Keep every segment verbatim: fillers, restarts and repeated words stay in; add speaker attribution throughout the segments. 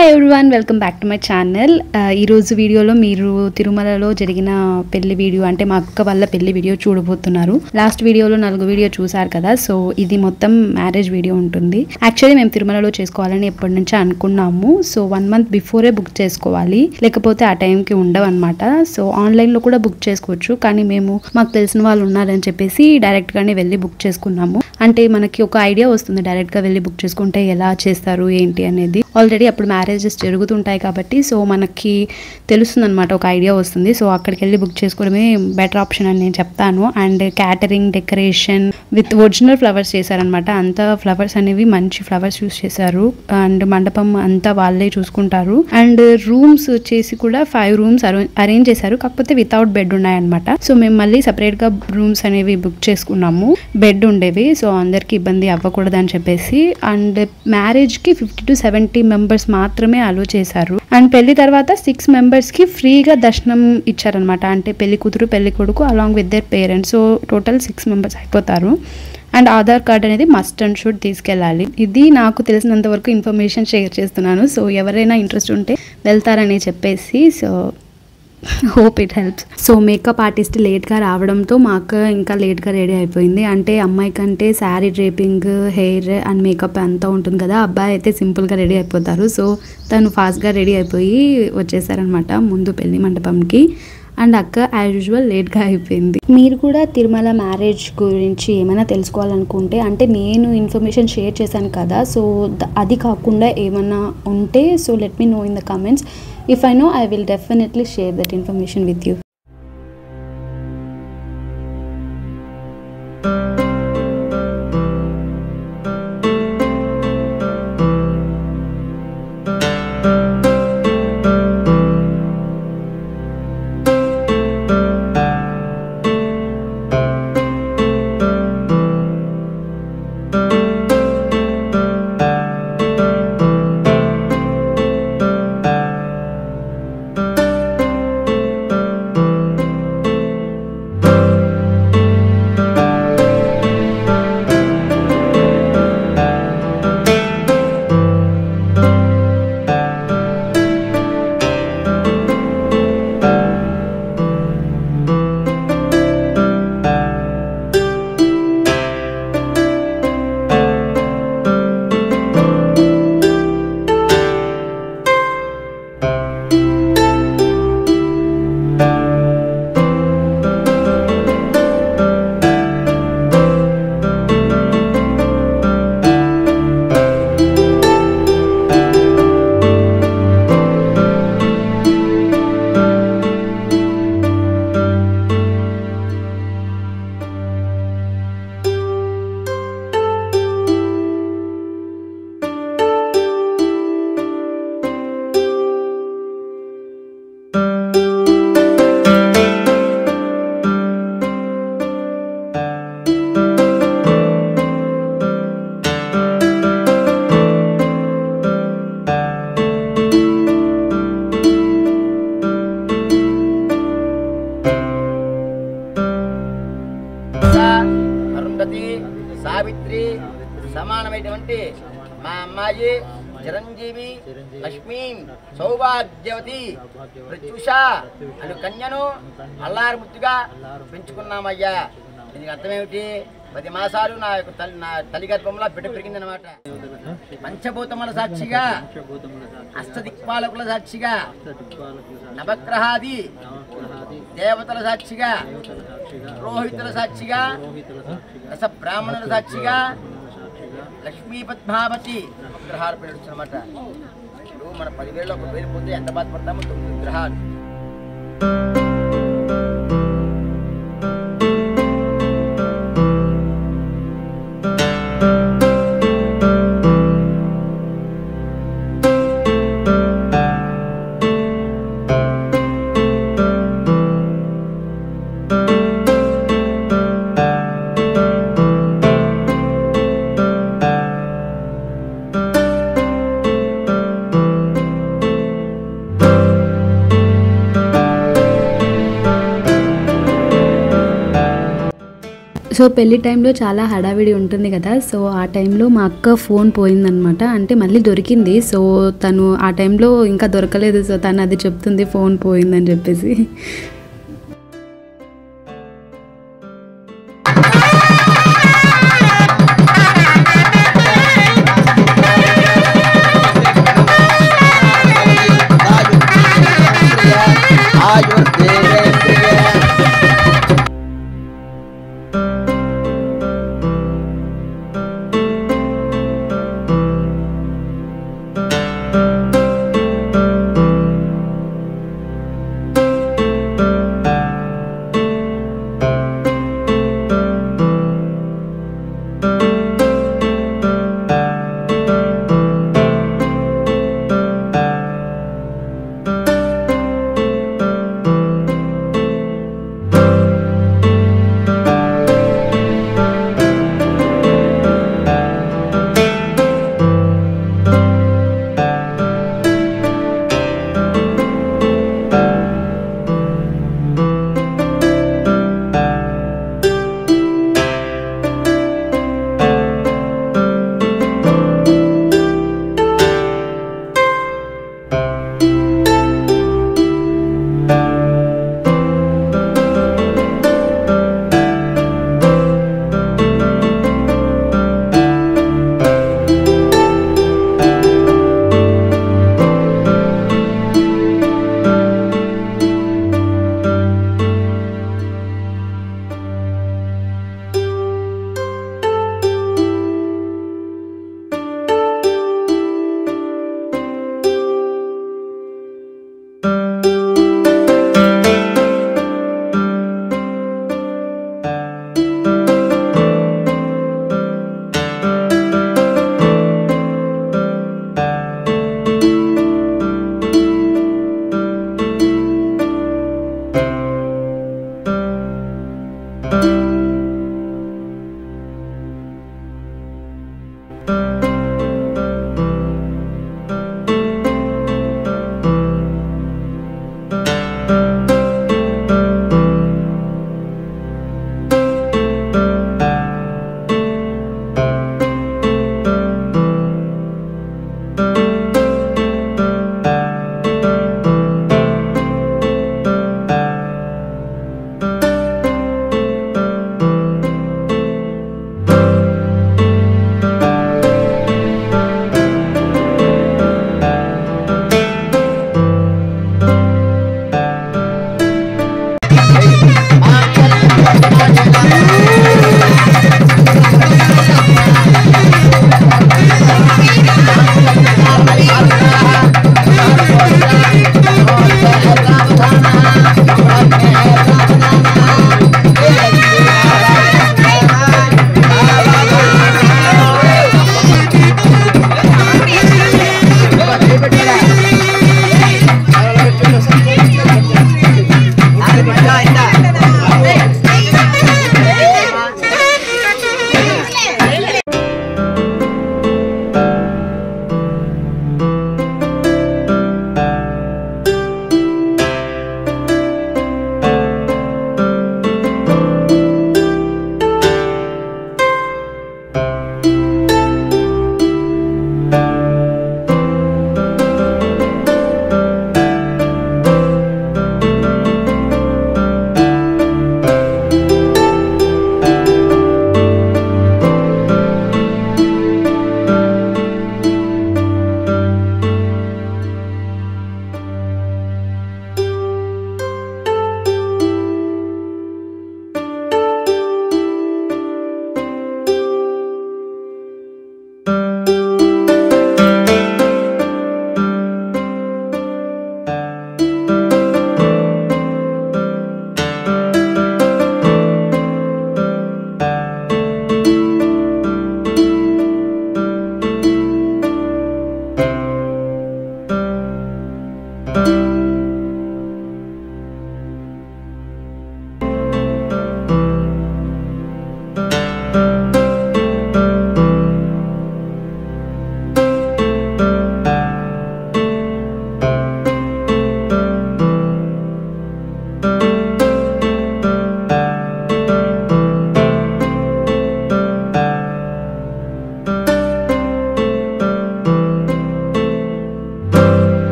Speaker 1: Hi everyone, welcome back to my channel. ఈరోజు వీడియోలో మీరు తిరుమలలో జరిగిన పెళ్లి వీడియో అంటే మా అక్క వాళ్ళ పెళ్లి వీడియో చూడబోతున్నారు. లాస్ట్ వీడియోలో నలుగు వీడియో చూసారు కదా, సో ఇది మొత్తం మ్యారేజ్ వీడియో ఉంటుంది. యాక్చువల్లీ మేము తిరుమలలో చేసుకోవాలని ఎప్పటి నుంచో అనుకున్నాము. సో వన్ మంత్ బిఫోరే బుక్ చేసుకోవాలి, లేకపోతే ఆ టైంకి ఉండవు అనమాట. సో ఆన్లైన్లో కూడా బుక్ చేసుకోవచ్చు, కానీ మేము మాకు తెలిసిన వాళ్ళు ఉన్నారని చెప్పేసి డైరెక్ట్గానే వెళ్ళి బుక్ చేసుకున్నాము. అంటే మనకి ఒక ఐడియా వస్తుంది డైరెక్ట్గా వెళ్ళి బుక్ చేసుకుంటే ఎలా చేస్తారు ఏంటి అనేది. ఆల్రెడీ అప్పుడు మ్యారేజెస్ జరుగుతుంటాయి కాబట్టి సో మనకి తెలుస్తుంది అనమాట, ఒక ఐడియా వస్తుంది. సో అక్కడికి వెళ్ళి బుక్ చేసుకోవడమే బెటర్ ఆప్షన్ అని నేను చెప్తాను. And catering, decoration with original flowers చేశారనమాట. అంతా ఫ్లవర్స్ అనేవి మంచి ఫ్లవర్స్ యూస్ చేశారు. అండ్ మండపం అంతా వాళ్ళే చూసుకుంటారు. అండ్ రూమ్స్ వచ్చేసి కూడా ఫైవ్ రూమ్స్ అరేంజ్ చేశారు, కాకపోతే వితౌట్ బెడ్ ఉన్నాయన్నమాట. సో మేము మళ్ళీ సపరేట్ గా రూమ్స్ అనేవి బుక్ చేసుకున్నాము. బెడ్ ఉండేవి, సో అందరికి ఇబ్బంది అవ్వకూడదు అని చెప్పేసి. అండ్ మ్యారేజ్ కి ఫిఫ్టీ టు సెవెంటీ మెంబర్స్ మాత్రమే అలో చేశారు. అండ్ పెళ్లి తర్వాత సిక్స్ మెంబర్స్ కి ఫ్రీగా దర్శనం ఇచ్చారనమాట. అంటే పెళ్లి కూతురు, పెళ్లి కొడుకు along with their parents. So total six members అయిపోతారు. అండ్ ఆధార్ కార్డ్ అనేది మస్ట్ అండ్ షుడ్ తీసుకెళ్ళాలి. ఇది నాకు తెలిసినంత వరకు ఇన్ఫర్మేషన్ షేర్ చేస్తున్నాను. సో ఎవరైనా ఇంట్రెస్ట్ ఉంటే వెళ్తారని చెప్పేసి, so hope it helps. So makeup artist లేట్గా రావడంతో మా అక్క ఇంకా లేట్గా రెడీ అయిపోయింది. అంటే అమ్మాయి కంటే sari draping, hair and makeup అంతా ఉంటుంది కదా, అబ్బాయి అయితే సింపుల్గా రెడీ అయిపోతారు. సో తను ఫాస్ట్గా రెడీ అయిపోయి వచ్చేసారనమాట ముందు పెళ్లి మండపంకి. అండ్ అక్క యాజ్ యూజువల్ లేట్గా అయిపోయింది. మీరు కూడా తిరుమల మ్యారేజ్ గురించి ఏమైనా తెలుసుకోవాలనుకుంటే, అంటే నేను ఇన్ఫర్మేషన్ షేర్ చేశాను కదా, సో అది కాకుండా ఏమైనా ఉంటే so let me know in the comments. If I know, I will definitely share that information with you.
Speaker 2: Savitri సమానమైనటువంటి మా అమ్మాయి చిరంజీవి లక్ష్మీ సౌభాగ్యవతి ప్రత్యూష అను కన్యను అల్లారముద్దుగా పెంచుకున్నామయ్యా. దీనికి అర్థమేమిటి? పది మాసాలు నా యొక్క తల్లి నా తల్లి గర్భంలో బిడ్డ పెరిగిందనమాట. పంచభూతముల సాక్షిగా, అష్టదిక్పాలకుల సాక్షిగా, నవగ్రహాది దేవతల సాక్షిగా, పురోహితుల సాక్షిగా, రస బ్రాహ్మణుల సాక్షిగా లక్ష్మీ పద్మావతి గ్రహాలు పెడుతుంది అనమాట. ఇప్పుడు మన పదివేలలో ఒక వేలు పోతే ఎంత బాధపడతామో తొమ్మిది గ్రహాలు.
Speaker 1: సో పెళ్లి టైంలో చాలా హడావిడి ఉంటుంది కదా. సో ఆ టైంలో మా అక్క ఫోన్ పోయిందనమాట. అంటే మళ్ళీ దొరికింది. సో తను ఆ టైంలో ఇంకా దొరకలేదు. సో తను అది చెప్తుంది ఫోన్ పోయిందని చెప్పేసి.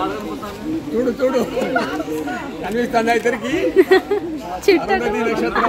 Speaker 3: చూడు చూడు కనిపిస్తుంది ఇద్దరికి నక్షత్రం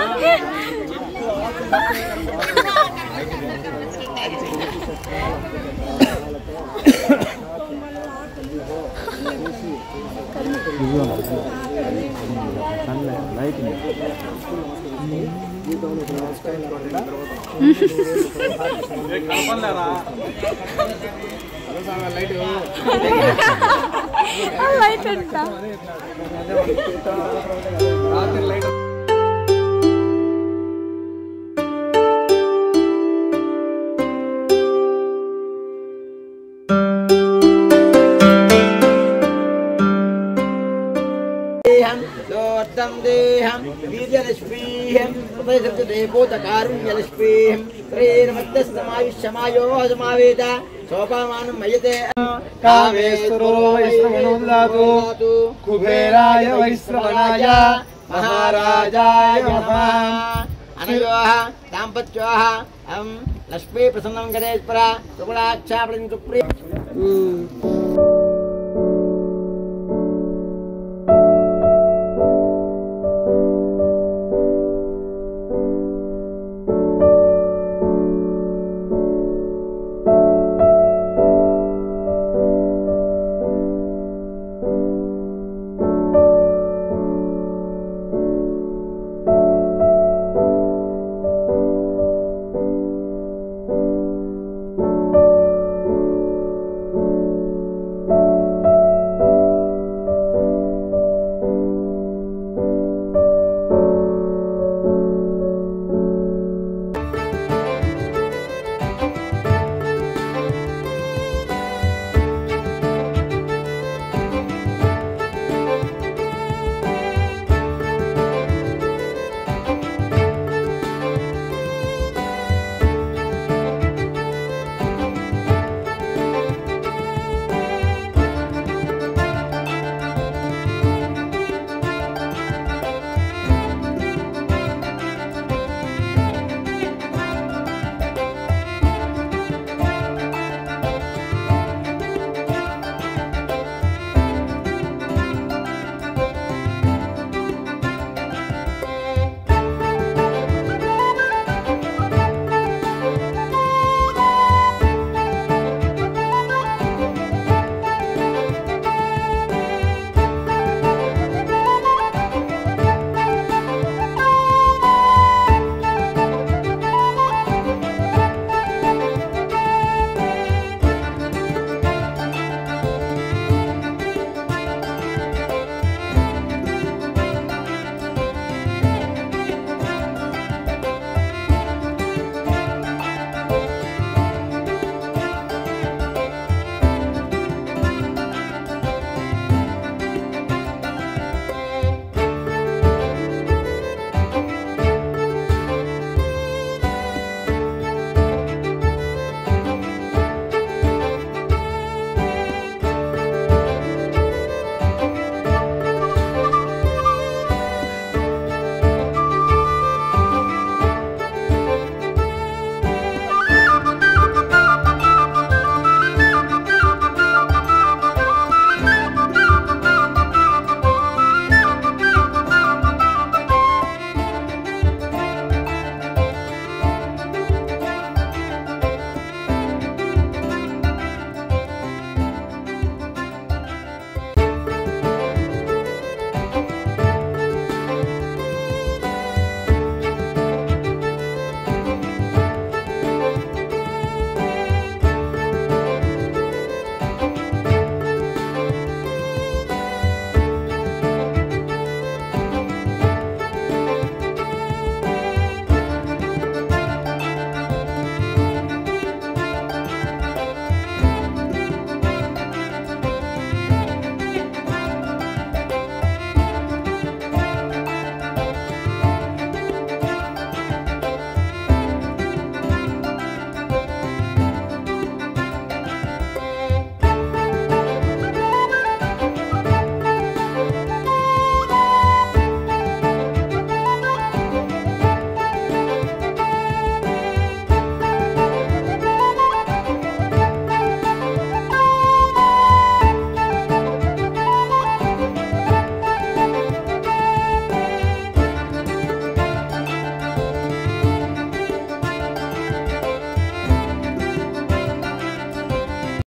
Speaker 2: देहं वीर्यलक्ष्मीं देवोतकारुण्यलक्ष्मीं त्रैर्मध्यस्तमायुष्यमायो समावेद सोपामानं मयते
Speaker 3: कामेश्वरो वैश्रवणोदातु कुबेराय वैश्रवणाय महाराजाय नमः
Speaker 2: अनयोः दाम्पत्योः अहं लक्ष्मी प्रसन्नं गणेश्वर सुगुणाक्षापणं सुप्रिय